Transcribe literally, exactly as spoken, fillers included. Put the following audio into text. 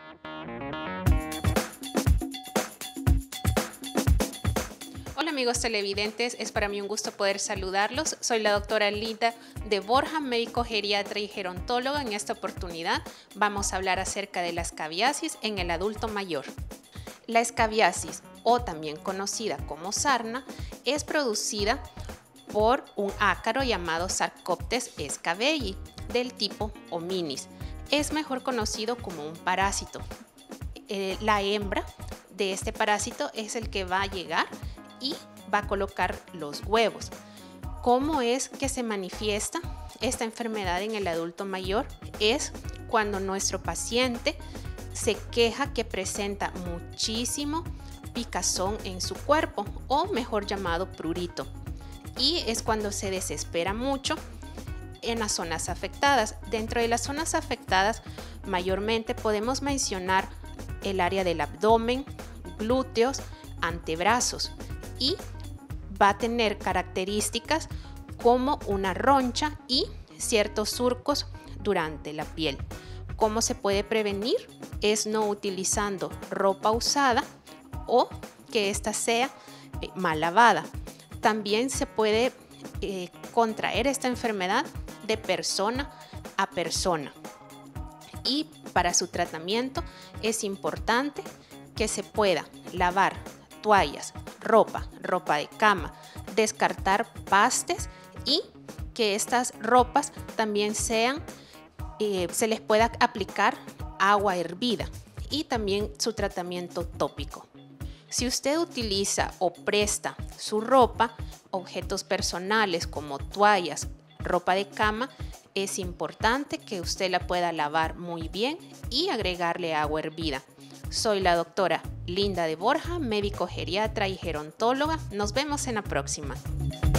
Hola amigos televidentes, es para mí un gusto poder saludarlos. Soy la doctora Linda de Borja, médico geriatra y gerontóloga. En esta oportunidad vamos a hablar acerca de la escabiasis en el adulto mayor. La escabiasis, o también conocida como sarna, es producida por un ácaro llamado Sarcoptes scabelli del tipo Hominis. Es mejor conocido como un parásito. Eh, la hembra de este parásito es el que va a llegar y va a colocar los huevos. ¿Cómo es que se manifiesta esta enfermedad en el adulto mayor? Es cuando nuestro paciente se queja que presenta muchísimo picazón en su cuerpo, o mejor llamado prurito, y es cuando se desespera mucho en las zonas afectadas. Dentro de las zonas afectadas mayormente podemos mencionar el área del abdomen, glúteos, antebrazos, y va a tener características como una roncha y ciertos surcos durante la piel. ¿Cómo se puede prevenir? Es no utilizando ropa usada o que ésta sea eh, mal lavada. También se puede eh, contraer esta enfermedad de persona a persona. Y para su tratamiento es importante que se pueda lavar toallas, ropa, ropa de cama, descartar pastes y que estas ropas también sean, eh, se les pueda aplicar agua hervida, y también su tratamiento tópico. Si usted utiliza o presta su ropa, objetos personales como toallas, ropa de cama, es importante que usted la pueda lavar muy bien y agregarle agua hervida. Soy la doctora Linda de Borja, médico geriatra y gerontóloga. Nos vemos en la próxima.